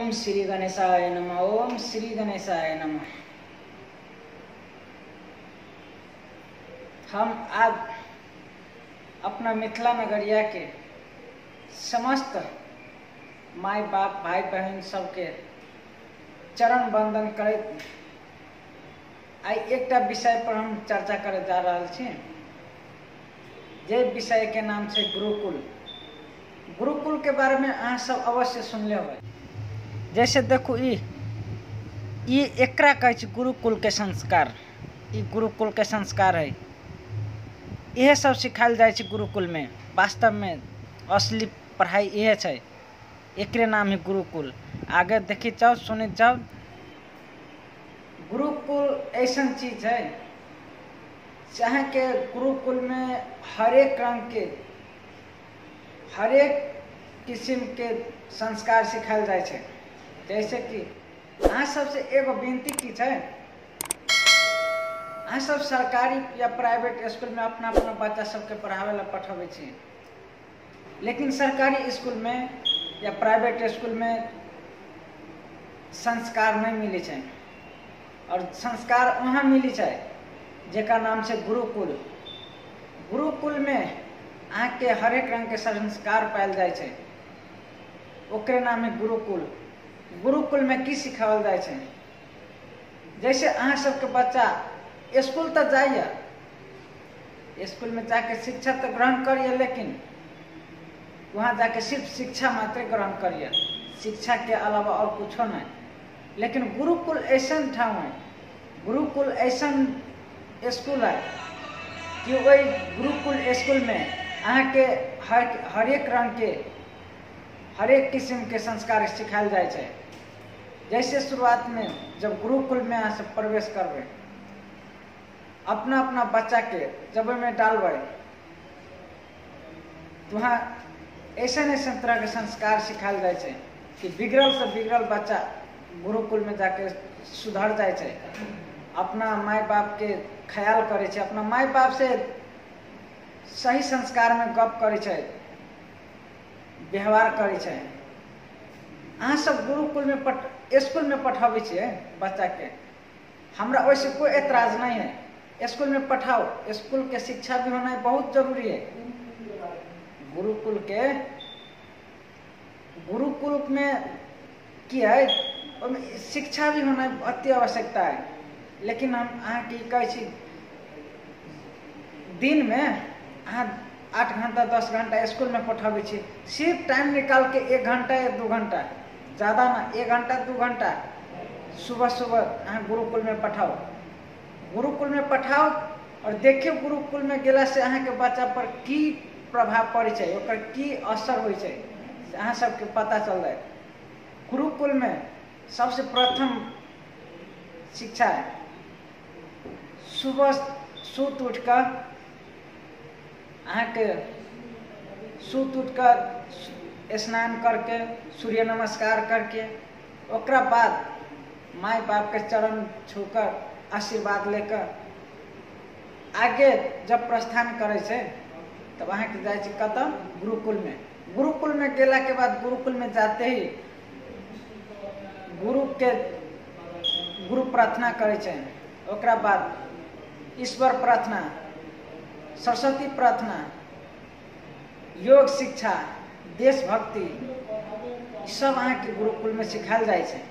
ओम श्री गणेशाय नमः। ओम श्री गणेशाय नमः। हम आज अपना मिथिला नगरिया के समस्त माय बाप भाई बहन सबके चरण वंदन करैत आई एक विषय पर हम चर्चा करे जा रहा छी। जे विषय के नाम है गुरुकुल। गुरुकुल के बारे में अहाँ सब अवश्य सुनले हो। जैसे देखो एकरा कहै छै गुरुकुल के संस्कार। गुरुकुल के संस्कार है, यह सब सिखाल जाए छै गुरुकुल में। वास्तव में असली पढ़ाई यह है, एकरे नाम है गुरुकुल। आगे देखी जाओ, सुनी जाओ। गुरुकुल ऐसा चीज है चाहे के गुरुकुल में हरेक रंग के हरेक किस्म के संस्कार सिखाल जाए छै। जैसे कि अहाँ सबसे एगो विनती की है, अहाँ सब सरकारी या प्राइवेट स्कूल में अपना अपना बच्चा सबके पढ़ावे ला पठावे छी, लेकिन सरकारी स्कूल में या प्राइवेट स्कूल में संस्कार नहीं मिले छै। और संस्कार वहाँ मिली छै जेका नाम से गुरुकुल। गुरुकुल में अहाँ के हरेक रंग के संस्कार पायल जाए छै, ओकरे नाम है गुरुकुल। गुरुकुल में की सिखावल जाए छै, जैसे अहाँ सबके बच्चा स्कूल तो जाइए, स्कूल में जाके शिक्षा तो ग्रहण करिए, लेकिन वहाँ जाके सिर्फ शिक्षा मात्र ग्रहण करिए, शिक्षा के अलावा और कुछ नहीं। लेकिन गुरुकुल ऐसा ठाव है, गुरुकुल ऐसा स्कूल है कि वही गुरुकुल स्कूल में अहाँ के हरेक रंग के हरेक किस्म के संस्कार सिखाल जाए छै। जैसे शुरुआत में जब गुरुकुल में अहाँ सब प्रवेश करबे, अपना अपना बच्चा के जब में डालबे तो वहाँ ऐसा ऐसा तरह के संस्कार सिखाल जाए छै कि बिगड़ल से बिगड़ल बच्चा गुरुकुल में जाके सुधर जाए छै। अपना माय बाप के ख्याल करे छै, अपना माय बाप से सही संस्कार में गप करे छै, व्यवहार करे छै। अहाँ सब गुरुकुल में स्कूल में पठावे छिए बच्चा के, हमरा वैसे कोई एतराज नहीं है। स्कूल में पठाओ, स्कूल के शिक्षा भी होना बहुत जरूरी है। गुरुकुल में की है, शिक्षा भी होना अति आवश्यकता है। लेकिन हम अहाँ की कहे छी, दिन में अहाँ 8 घंटा 10 घंटा स्कूल में पठावे छी, सिर्फ टाइम निकाल के 1 घंटा या 2 घंटा, ज़्यादा ना 1 घंटा 2 घंटा सुबह सुबह अहाँ गुरुकुल में पठाओ। गुरुकुल में पठाओ और देखियो गुरुकुल में गेला से अहाँ के बच्चा पर की प्रभाव पड़े छै, ओकर की असर होय छै, अहाँ सबके पता चल जाए। गुरुकुल में सबसे प्रथम शिक्षा है, सुबह सूत उठकर अहाँ के सूत उठकर स्नान करके सूर्य नमस्कार करके ओकरा बाद माय बाप के चरण छूकर आशीर्वाद लेकर आगे जब प्रस्थान करे छै तब अहाँ के जाए छै कतऽ, गुरुकुल में। गुरुकुल में गेला के बाद गुरुकुल में जाते ही गुरु प्रार्थना करे छै, ओकरा बाद ईश्वर प्रार्थना, सरस्वती प्रार्थना, योग शिक्षा, देशभक्ति, सब अहाँ के गुरुकुल में सिखाल जाए छै।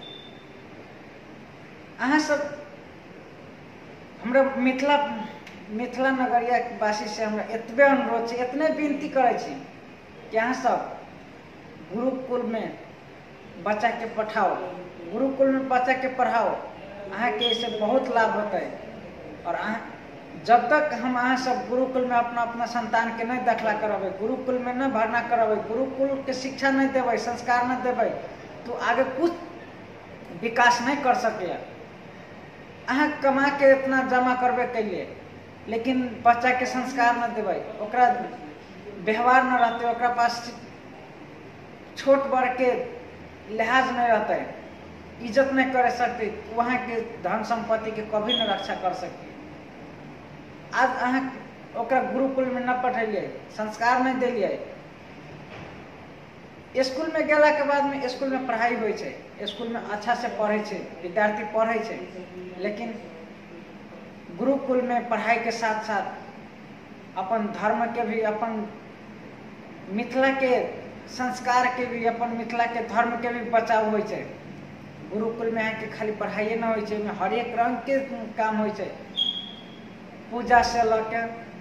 अहाँ सब हमरा मिथिला नगरिया वासी से हमरा एतबे अनुरोध छै, एतने विनती करे छी कि अहाँ सब गुरुकुल में बच्चा के पठाओ, गुरुकुल में बच्चा के पढ़ाओ। अहाँ के इससे बहुत लाभ होता है। और जब तक हम अहाँ सब गुरुकुल में अपना अपना संतान के नहीं दाखिला करावे, गुरुकुल में न भरना करावे, गुरुकुल के शिक्षा नहीं देवे, संस्कार नहीं देवे, तो आगे कुछ विकास नहीं कर सके। अहाँ कमा के इतना जमा करबे कैले, लेकिन बच्चा के संस्कार न देवे, ओकरा व्यवहार न रहते, ओकरा पास छोट बड़ के लिहाज नहीं रहते, इज्जत नहीं कर सकते, वहाँ के धन संपत्ति के कभी न रक्षा कर सकते। आज अहाँ ओकरा गुरुकुल में न पठेलिए, संस्कार नहीं दिलिए, स्कूल में गेला के बाद में स्कूल में पढ़ाई होइ छै, स्कूल में अच्छा से पढ़े छै, विद्यार्थी पढ़े छै, लेकिन गुरुकुल में पढ़ाई के साथ साथ अपन धर्म के भी, अपन मिथिला के संस्कार के भी, अपन मिथिला के धर्म के भी बचाव होइ छै। गुरुकुल में आके खाली पढ़ाइए न होइ छै, में हर एक रंग के काम होइ छै, पूजा से लके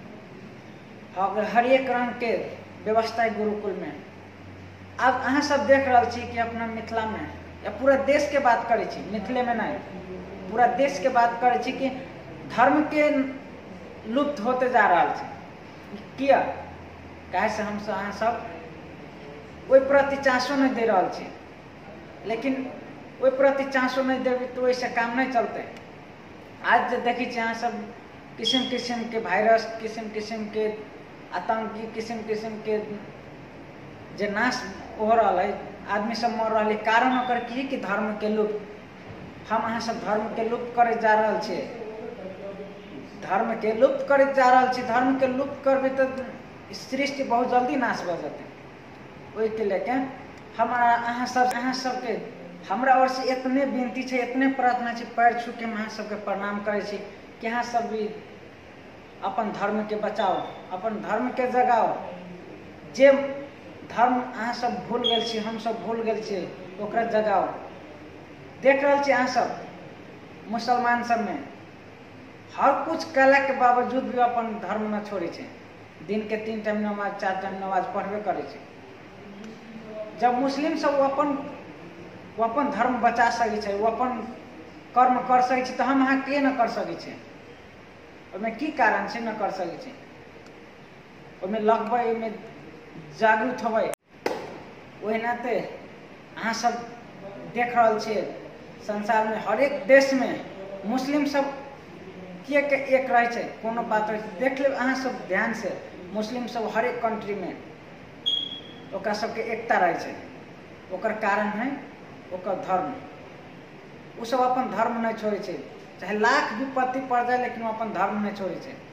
हर एक रंग के व्यवस्था है गुरुकुल में। अब अहाँ सब देख रहा छी कि अपना मिथिला में या पूरा देश के बात करे छी, मिथिले में नहीं, पूरा देश के बात करे छी कि धर्म के लुप्त होते जा रहा है। किया? काहे से हम सब अहाँ सब ओहि प्रति चांसो नहीं दे रहा छी, लेकिन ओहि प्रति चांसो नहीं देबे तो वैसे काम नहीं चलते। आज देखी छी अहाँ सब किस्म किस्म के वायरस, किस्म किस्म के आतंकी, किस्म किस्म के जे नाश हो रहा है, आदमी सब मर रहा है, कारण ओकर की कि धर्म के लुप्त। हम अहाँ सब धर्म के लुप्त करे जा रहा छे, धर्म के लुप्त करे जा रहा छे। धर्म के लुप्त करबे तो सृष्टि बहुत जल्दी नाश हो जाते। वही के लेके हमारा अहाँ सबके हमरा ओर से इतने विनती है, इतने प्रार्थना है, पैर छू के अहाँ सबके प्रणाम करे छी कि अहाँ सब भी अपन धर्म के बचाओ, अपन धर्म के जगाओ। जे धर्म अहाँ सब भूल गए छी, हम सब भूल गए छी, ओकरा जगाओ। देख रहे छी अहाँ सब मुसलमान सब में हर कुछ कला के बावजूद भी अपन धर्म न छोड़े छे। दिन के 3 टाइम नमाज, 4 टाइम नमाज पढ़बे करे छे। जब मुस्लिम सब वो अपन धर्म बचा सके छे, वो अपन कर्म कर सके छे, तो हम अहाँ के न कर सके छे? ओमें की कारण से न कर सके छे? ओमें लगबै, ओमें जागरूक होबै। वही नाते अहाँ सब देख रहा छे संसार में हर एक देश में मुस्लिम सब के एक रहे छे, कोनो बात देख ले अहाँ सब ध्यान से। मुस्लिम सब हर एक कंट्री में ओकरा सबके एकता रहे छे, ओकर कारण है ओकर धर्म। वो सब अपन धर्म नहीं छोड़े छे, चाहे लाख विपत्ति पड़ जाए, लेकिन वो अपन धर्म नहीं छोड़े छे।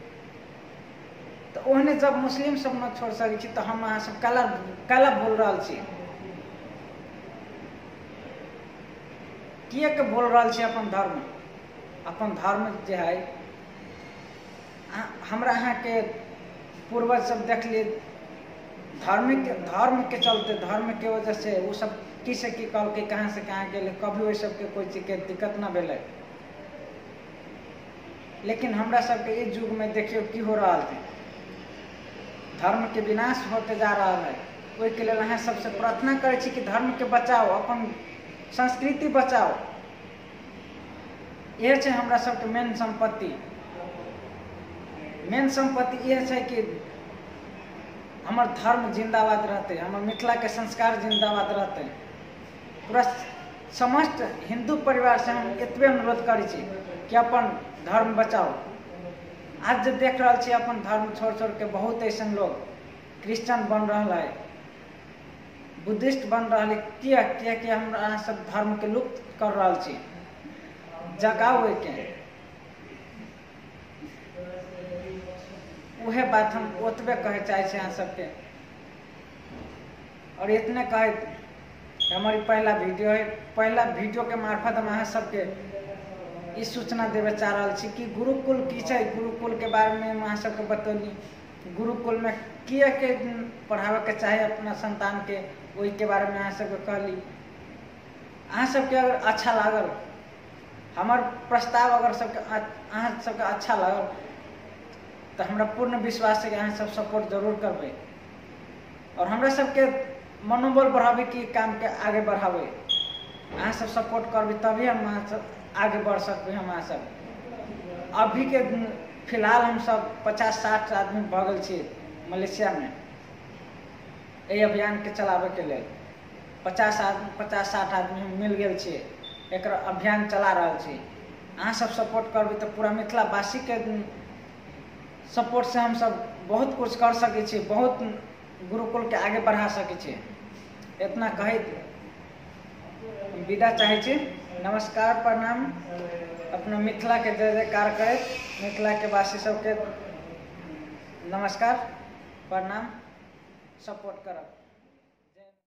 तो ओहने जब मुस्लिम सब न छोड़ सके छी, तो हम अहाँ सब कला बोल रहा छी। किए के बोल रहा छी अपन धर्म? अपन धर्म जे है, हमरा अहाँ के पूर्वज सब देख लिए, धर्म के चलते, धर्म के वजह से वो सब की से की कल के कहाँ से कहाँ गए, कभी वही सबके कोई चीज के दिक्कत न भेले। लेकिन हमरा सबके इस युग में देखियो की हो रहा है, धर्म के विनाश होते जा रहा है। वही के लिए अहाँ सबसे प्रार्थना करे छी कि धर्म के बचाओ, अपन संस्कृति बचाओ। यह है हमरा सबके मेन संपत्ति। मेन संपत्ति यह है कि हमार धर्म जिंदाबाद रहते, हमार मिथिला के संस्कार जिंदाबाद रहते। पूरा समस्त हिंदू परिवार से हम इतने अनुरोध करे छी कि अपन धर्म बचाओ। आज जो देख रहा छे अपन धर्म छोड़ छोड़ के बहुत ऐसे लोग क्रिश्चियन बन रहा है, बुद्धिस्ट बन रहा है। किया कि हम सब धर्म के लुप्त कर रहा छी। जगाओ के वह बात हम ओतबे कहे चाहे छे अहाँ सबके। और इतने कहे हमारी पहला वीडियो है, पहला वीडियो के मार्फत हम अहाँ सबके इस सूचना देवे चाह रहा छी कि गुरुकुल की छै। गुरुकुल के बारे में हम अहाँ सबके बतौली, गुरुकुल में किए के पढ़ावे के चाहे अपना संतान के, वही के बारे में अहाँ सबके कहली। अहाँ सबके अगर अच्छा लागल, हमार प्रस्ताव अगर अहाँ सबके अच्छा लागल, तो हमरा पूर्ण विश्वास है कि अहाँ सब सपोर्ट जरूर करबे और हमरा सबके मनोबल बढ़ावे की काम के आगे बढ़ावे। अहाँ सब सपोर्ट करबे तभी हम अहाँ सब आगे बढ़ सकते। हम अहाँ सब अभी के फिलहाल हम सब 50-60 आदमी भगल छी मलेशिया में ये अभियान के चलावे के लिए। 50-60 आदमी हम मिल गए छी, एक अभियान चला रहा छी। अहाँ सब सपोर्ट करबे तो पूरा मिथिलावासी के सपोर्ट से हम सब बहुत कुछ कर सके छी, बहुत गुरुकुल के आगे बढ़ा सके छी। इतना कहे विदा चाहे छी। नमस्कार, प्रणाम। अपना मिथिला के जय जयकार करे, मिथिला के वासी सबके नमस्कार प्रणाम, सपोर्ट करब।